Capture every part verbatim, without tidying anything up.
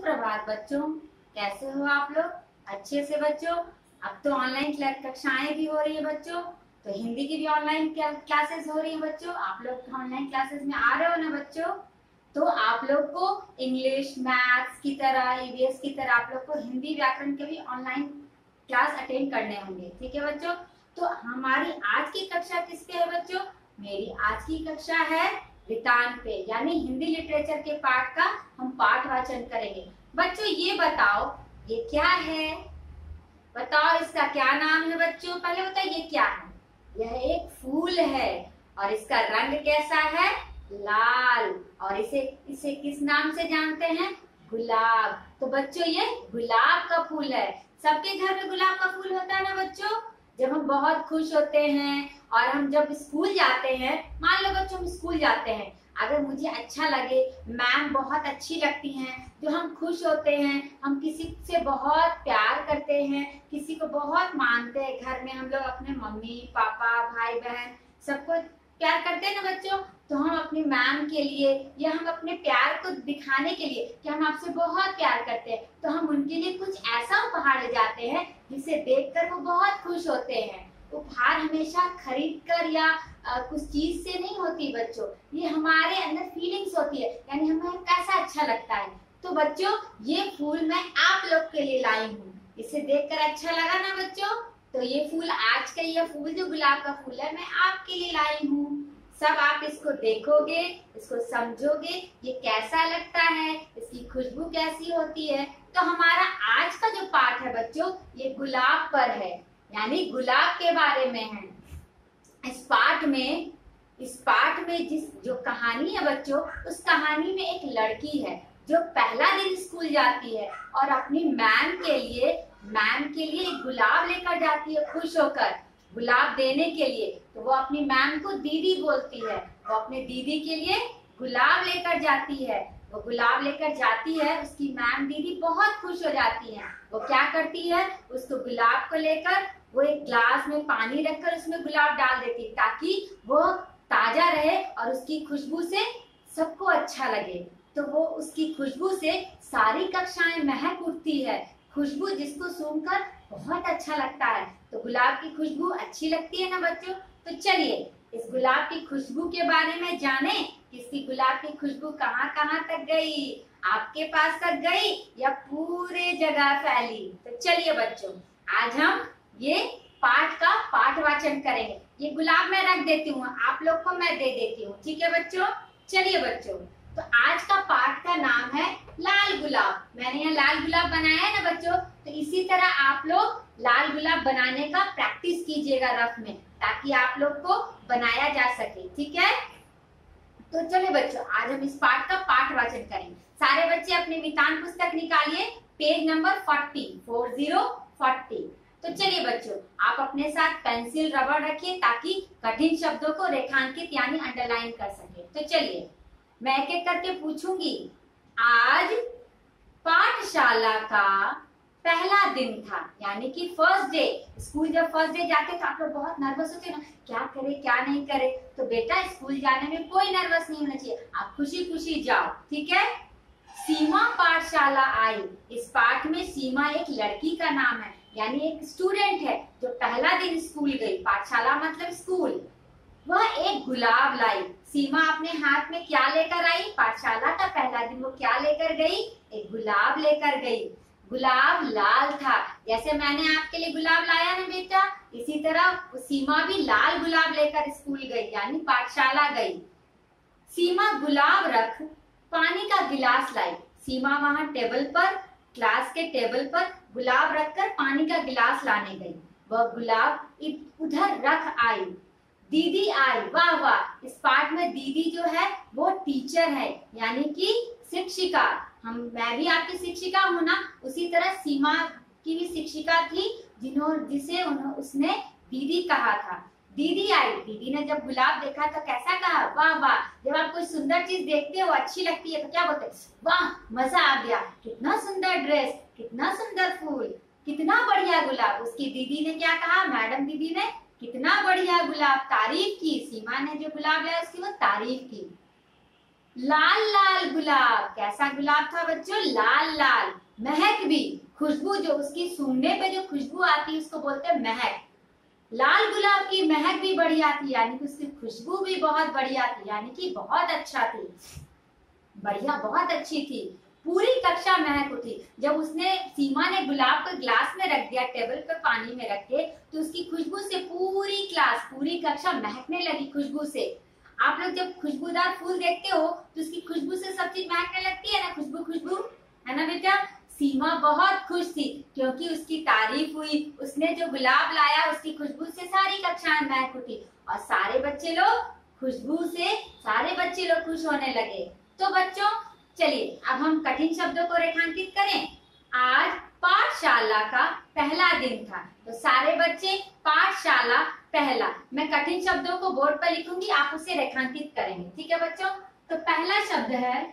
सुप्रभात बच्चों, कैसे हो आप लोग? अच्छे से बच्चों। अब तो ऑनलाइन कक्षाएं भी हो रही है बच्चों, तो हिंदी की भी ऑनलाइन क्लासेस हो रही है बच्चों। आप लोग ऑनलाइन क्लासेस में आ रहे हो ना बच्चों? तो आप लोग को इंग्लिश मैथ्स की तरह, ईवीएस की तरह आप लोग को हिंदी व्याकरण के भी ऑनलाइन क्लास अटेंड करने होंगे। ठीक है बच्चों? तो हमारी आज की कक्षा किस पे है बच्चों? मेरी आज की कक्षा है वृतांत पे, यानी हिंदी लिटरेचर के पाठ का हम पाठ वाचन करेंगे। बच्चों ये बताओ, ये क्या है? बताओ इसका क्या नाम है बच्चों? पहले बताओ ये क्या है? यह एक फूल है और इसका रंग कैसा है? लाल। और इसे इसे किस नाम से जानते हैं? गुलाब। तो बच्चों ये गुलाब का फूल है। सबके घर में गुलाब का फूल होता है ना बच्चों? जब हम बहुत खुश होते हैं और हम जब स्कूल जाते हैं, मान लो बच्चों हम स्कूल जाते हैं, अगर मुझे अच्छा लगे, मैम बहुत अच्छी लगती हैं, जो हम खुश होते हैं, हम किसी से बहुत प्यार करते हैं, किसी को बहुत मानते हैं, घर में हम लोग अपने मम्मी पापा भाई बहन सबको प्यार करते हैं ना बच्चों, तो हम अपनी मैम के लिए या हम अपने प्यार को दिखाने के लिए कि हम आपसे बहुत प्यार करते हैं, तो हम उनके लिए कुछ ऐसा उपहार ले जाते हैं जिसे देखकर वो बहुत खुश होते हैं। उपहार हमेशा खरीद कर या आ, कुछ चीज से नहीं होती बच्चों, ये हमारे अंदर फीलिंग्स होती है, यानी हमें कैसा अच्छा लगता है। तो बच्चों ये फूल मैं आप लोग के लिए लाई हूँ, इसे देखकर अच्छा लगा ना बच्चों? तो ये फूल आज का ये फूल जो गुलाब का फूल है मैं आपके लिए लाई हूँ। सब आप इसको देखोगे, इसको समझोगे, ये कैसा लगता है, इसकी खुशबू कैसी होती है। तो हमारा आज का जो पाठ है बच्चों ये गुलाब पर है, यानी गुलाब के बारे में है। इस पाठ में इस पाठ में जिस जो कहानी है बच्चों, उस कहानी में एक लड़की है जो पहला दिन स्कूल जाती है और अपनी मैम के लिए मैम के लिए एक गुलाब लेकर जाती है, खुश होकर गुलाब देने के लिए। तो वो अपनी मैम को दीदी बोलती है, वो अपने दीदी के लिए गुलाब लेकर जाती है। वो गुलाब लेकर जाती है, उसकी मैम दीदी बहुत खुश हो जाती है। वो क्या करती है, उसको गुलाब को लेकर वो एक ग्लास में पानी रखकर उसमें गुलाब डाल देती है ताकि वो ताजा रहे और उसकी खुशबू से सबको अच्छा लगे। तो वो उसकी खुशबू से सारी कक्षाएं महक उठती है, खुशबू जिसको सूंघकर बहुत अच्छा लगता है। तो गुलाब की खुशबू अच्छी लगती है ना बच्चों? तो चलिए इस गुलाब की खुशबू के बारे में जाने कि इसकी गुलाब की खुशबू कहाँ कहाँ तक गई, आपके पास तक गई या पूरे जगह फैली। तो चलिए बच्चों आज हम ये पाठ का पाठ वाचन करेंगे। ये गुलाब मैं रख देती हूँ, आप लोग को मैं दे देती हूँ। ठीक है बच्चों? चलिए बच्चों, तो आज का पाठ का नाम है लाल गुलाब। मैंने यहाँ लाल गुलाब बनाया है ना बच्चों, तो इसी तरह आप लोग लाल गुलाब बनाने का प्रैक्टिस कीजिएगा रफ में, ताकि आप लोग को बनाया जा सके। ठीक है? तो चलिए बच्चों आज हम इस पाठ का पाठ वाचन करेंगे। सारे बच्चे अपनी वृतांत पुस्तक निकालिए, page number forty four zero forty. तो चलिए बच्चों आप अपने साथ पेंसिल रबड़ रखिए ताकि कठिन शब्दों को रेखांकित यानी अंडरलाइन कर सके। तो चलिए मैं एक एक करके पूछूंगी। आज पाठशाला का पहला दिन था, यानी कि फर्स्ट डे। स्कूल जब फर्स्ट डे जाते तो आप लोग बहुत नर्वस होते हैं ना, क्या करे क्या नहीं करे। तो बेटा स्कूल जाने में कोई नर्वस नहीं होना चाहिए, आप खुशी खुशी जाओ। ठीक है? सीमा पाठशाला आई। इस पाठ में सीमा एक लड़की का नाम है, यानी एक स्टूडेंट है जो पहला दिन स्कूल गई। पाठशाला मतलब स्कूल। वह एक गुलाब लाई। सीमा अपने हाथ में क्या लेकर आई? पाठशाला का पहला दिन वो क्या लेकर गई? एक गुलाब लेकर गई। गुलाब लाल था, जैसे मैंने आपके लिए गुलाब लाया ना बेटा, इसी तरह सीमा भी लाल गुलाब लेकर स्कूल गई, यानी पाठशाला गई। सीमा गुलाब रख पानी का गिलास लाई। सीमा वहां टेबल पर, क्लास के टेबल पर गुलाब रखकर पानी का गिलास लाने गई। वह गुलाब उधर रख आई। दीदी आई। वाह वाह, इस पाठ में दीदी जो है वो टीचर है, यानी कि शिक्षिका। हम मैं भी आपकी शिक्षिका हूँ ना, उसी तरह सीमा की भी शिक्षिका थी जिन्होंने जिसे उन्होंने उसने दीदी कहा था। दीदी आई। दीदी ने जब गुलाब देखा तो कैसा कहा? वाह वाह। जब आप कोई सुंदर चीज देखते हो अच्छी लगती है तो क्या बोलते हैं? वाह, मजा आ गया, कितना सुंदर ड्रेस, कितना सुंदर फूल, कितना बढ़िया गुलाब। उसकी दीदी ने क्या कहा? मैडम दीदी ने कितना बढ़िया गुलाब, तारीफ की। सीमा ने जो गुलाब लाया उसकी वो तारीफ की। लाल लाल गुलाब, कैसा गुलाब था बच्चों? लाल लाल। महक भी, खुशबू, जो उसकी सूंघने पे जो खुशबू आती है उसको बोलते हैं महक। लाल गुलाब की महक भी बढ़िया थी, यानी कि उसकी खुशबू भी बहुत बढ़िया थी, यानी कि बहुत अच्छा थी, बढ़िया, बहुत अच्छी थी। पूरी कक्षा महक उठी। जब उसने सीमा ने गुलाब को ग्लास में रख दिया, टेबल पर पानी में रख के, तो उसकी खुशबू से पूरी क्लास, पूरी कक्षा महकने लगी खुशबू से। आप लोग जब खुशबूदार फूल देखते हो तो उसकी खुशबू से सब चीज महकने लगती है ना, खुशबू खुशबू, है ना बेटा? सीमा बहुत खुश थी क्योंकि उसकी तारीफ हुई, उसने जो गुलाब लाया उसकी खुशबू से सारी कक्षाएं महक उठी और सारे बच्चे लोग खुशबू से, सारे बच्चे लोग खुश होने लगे। तो बच्चों चलिए अब हम कठिन शब्दों को रेखांकित करें। आज पाठशाला का पहला दिन था, तो सारे बच्चे पाठशाला पहला, मैं कठिन शब्दों को बोर्ड पर लिखूंगी, आप उसे रेखांकित करेंगे, ठीक है बच्चों? तो पहला शब्द है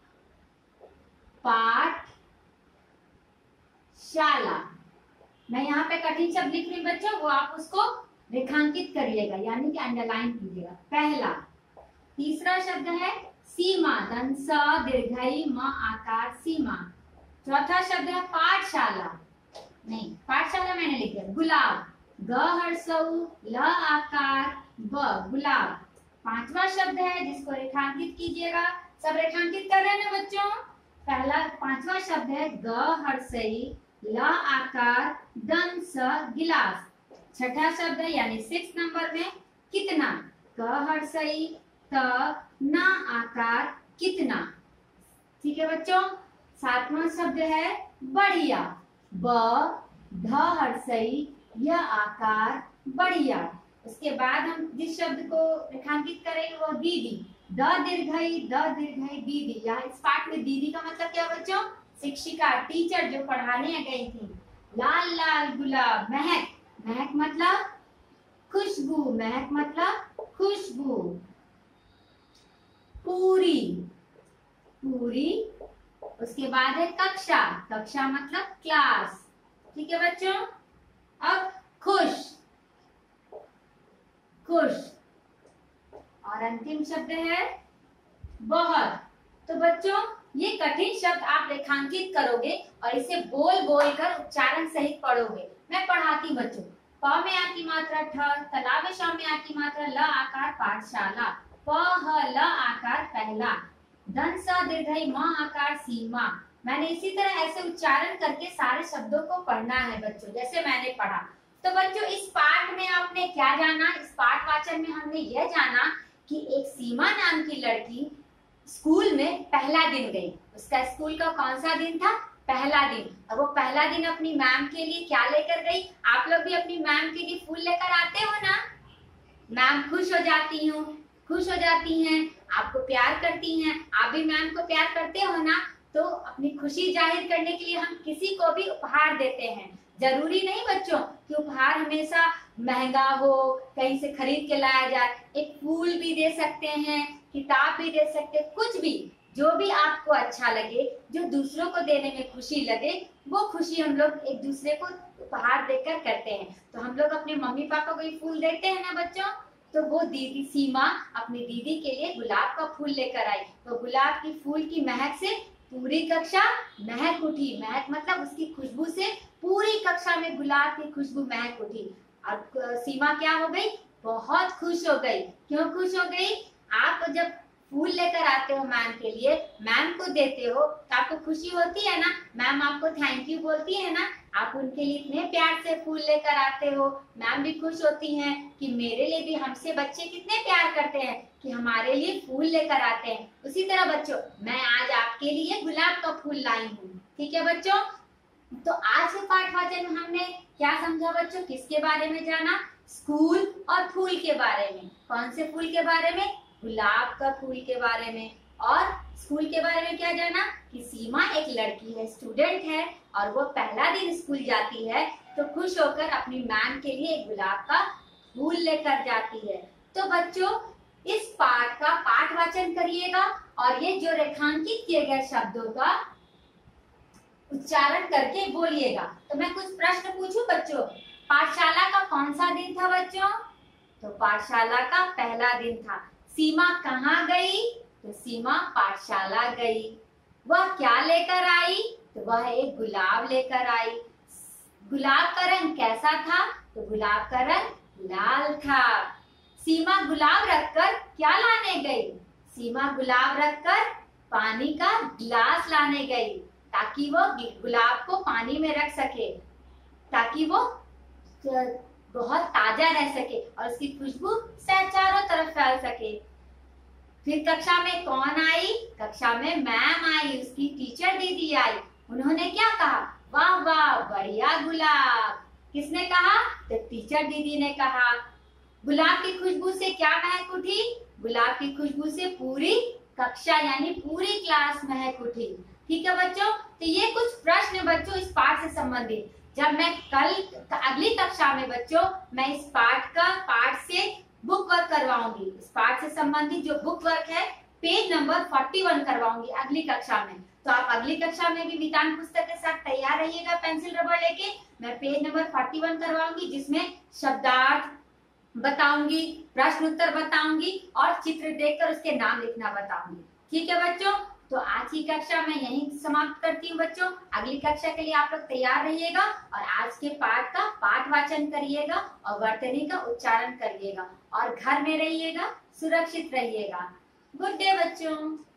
पाठशाला। मैं यहाँ पे कठिन शब्द लिख रही हूँ बच्चों, वो आप उसको रेखांकित करिएगा, यानी कि अंडरलाइन कीजिएगा। पहला। तीसरा शब्द है सीमा, दंत स दीर्घई म आकार, सीमा। चौथा शब्द है पाठशाला, नहीं पाठशाला मैंने लिख दिया। गुलाब, ग हर्षौ ल आकार ब, गुलाब। पांचवा शब्द है जिसको रेखांकित कीजिएगा, सब रेखांकित कर रहे हैं ना बच्चों? पहला पांचवा शब्द है ग हर्षई ल आकार दंत स, गिलास। छठा शब्द है यानी सिक्स नंबर में कितना, क हर्षई त ना आकार, कितना, ठीक है बच्चों? सातवां शब्द है बढ़िया, ब ध हर्षई य आकार, बढ़िया। उसके बाद हम जिस शब्द को रेखांकित करेंगे वो दीदी, द दीर्घई द दीर्घई दीदी। यहाँ इस पाठ में दीदी का मतलब क्या बच्चों? शिक्षिका, टीचर जो पढ़ाने गई थी। लाल लाल गुलाब, महक, महक मतलब खुशबू, महक मतलब खुशबू। पूरी, पूरी। उसके बाद है कक्षा, कक्षा मतलब क्लास, ठीक है बच्चों? अब खुश, खुश। और अंतिम शब्द है बहुत। तो बच्चों ये कठिन शब्द आप रेखांकित करोगे और इसे बोल बोल कर उच्चारण सहित पढ़ोगे। मैं पढ़ाती बच्चों। प में आ की मात्रा ठ, तालाब में श में आ की मात्रा ल आकार पाठशाला, प ह ल आकार पहला, दंत स दीर्घई म आकार सीमा। मैंने इसी तरह ऐसे उच्चारण करके सारे शब्दों को पढ़ना है बच्चों, जैसे मैंने पढ़ा। तो बच्चों इस पाठ में आपने क्या जाना? इस पाठ वाचन में हमने यह जाना कि एक सीमा नाम की लड़की स्कूल में पहला दिन गई। उसका स्कूल का कौन सा दिन था? पहला दिन। और वो पहला दिन अपनी मैम के लिए क्या लेकर गई? आप लोग भी अपनी मैम के लिए फूल लेकर आते हो ना? मैम खुश हो जाती हूँ, खुश हो जाती हैं, आपको प्यार करती हैं, आप भी मैम को प्यार करते हो ना? तो अपनी खुशी जाहिर करने के लिए हम किसी को भी उपहार देते हैं। जरूरी नहीं बच्चों कि उपहार हमेशा महंगा हो, कहीं से खरीद के लाया जाए। एक फूल भी दे सकते हैं, किताब भी दे सकते हैं, कुछ भी, जो भी आपको अच्छा लगे, जो दूसरों को देने में खुशी लगे, वो खुशी हम लोग एक दूसरे को उपहार देकर करते हैं। तो हम लोग अपने मम्मी पापा को भी फूल देते हैं ना बच्चों? तो वो दीदी सीमा अपनी दीदी के लिए गुलाब का फूल लेकर आई, तो गुलाब की फूल की महक से पूरी कक्षा महक उठी। महक मतलब उसकी खुशबू से पूरी कक्षा में गुलाब की खुशबू महक उठी। और सीमा क्या हो गई? बहुत खुश हो गई। क्यों खुश हो गई? आप जब फूल लेकर आते हो मैम के लिए, मैम को देते हो तो आपको खुशी होती है ना? मैम आपको थैंक यू बोलती है ना? आप उनके लिए इतने प्यार से फूल लेकर आते हो, मैम भी खुश होती हैं कि मेरे लिए भी, हमसे बच्चे कितने प्यार करते हैं कि हमारे लिए फूल लेकर आते हैं। उसी तरह बच्चों मैं आज आपके लिए गुलाब का फूल लाई हूँ, ठीक है बच्चों? तो आज के पाठ वाचन में हमने क्या समझा बच्चों? किसके बारे में जाना? स्कूल और फूल के बारे में। कौन से फूल के बारे में? गुलाब का फूल के बारे में। और स्कूल के बारे में क्या जाना? कि सीमा एक लड़की है, स्टूडेंट है, और वो पहला दिन स्कूल जाती है तो खुश होकर अपनी मैम के लिए एक गुलाब का फूल लेकर जाती है। तो बच्चों इस पाठ का पाठ वाचन करिएगा और ये जो रेखांकित किए गए शब्दों का उच्चारण करके बोलिएगा। तो मैं कुछ प्रश्न पूछूं बच्चों? पाठशाला का कौन सा दिन था बच्चों? तो पाठशाला का पहला दिन था। सीमा कहाँ गई? तो तो सीमा पाठशाला गई। वह क्या लेकर आई? तो वह एक गुलाब लेकर आई। गुलाब का रंग कैसा था? तो गुलाब का रंग लाल था। सीमा गुलाब रखकर क्या लाने गई? सीमा गुलाब रखकर पानी का गिलास लाने गई, ताकि वो गुलाब को पानी में रख सके, ताकि वो बहुत ताजा रह सके और उसकी खुशबू चारों तरफ फैल सके। फिर कक्षा में कौन आई? कक्षा में मैम आई, उसकी टीचर दीदी आई। उन्होंने क्या कहा? वाह वाह, बढ़िया गुलाब। किसने कहा? तो टीचर दीदी ने कहा। गुलाब की खुशबू से क्या महक उठी? गुलाब की खुशबू से पूरी कक्षा यानी पूरी क्लास महक उठी। ठीक है बच्चों, तो ये कुछ प्रश्न बच्चों इस पाठ से संबंधित। जब मैं कल अगली कक्षा में बच्चों मैं इस पाठ का पाठ से बुक वर्क करवाऊंगी। इस पाठ से संबंधित जो बुक वर्क है पेज नंबर इकतालीस करवाऊंगी अगली कक्षा में। तो आप अगली कक्षा में भी मितान पुस्तक के साथ तैयार रहिएगा पेंसिल रबड़ लेके। मैं पेज नंबर इकतालीस करवाऊंगी, जिसमें शब्दार्थ बताऊंगी, प्रश्न उत्तर बताऊंगी और चित्र देखकर उसके नाम लिखना बताऊंगी। ठीक है बच्चों, तो आज की कक्षा मैं यहीं समाप्त करती हूँ बच्चों। अगली कक्षा के लिए आप लोग तैयार रहिएगा और आज के पाठ का पाठ वाचन करिएगा और वर्तनी का उच्चारण करिएगा और घर में रहिएगा, सुरक्षित रहिएगा। गुड डे बच्चों।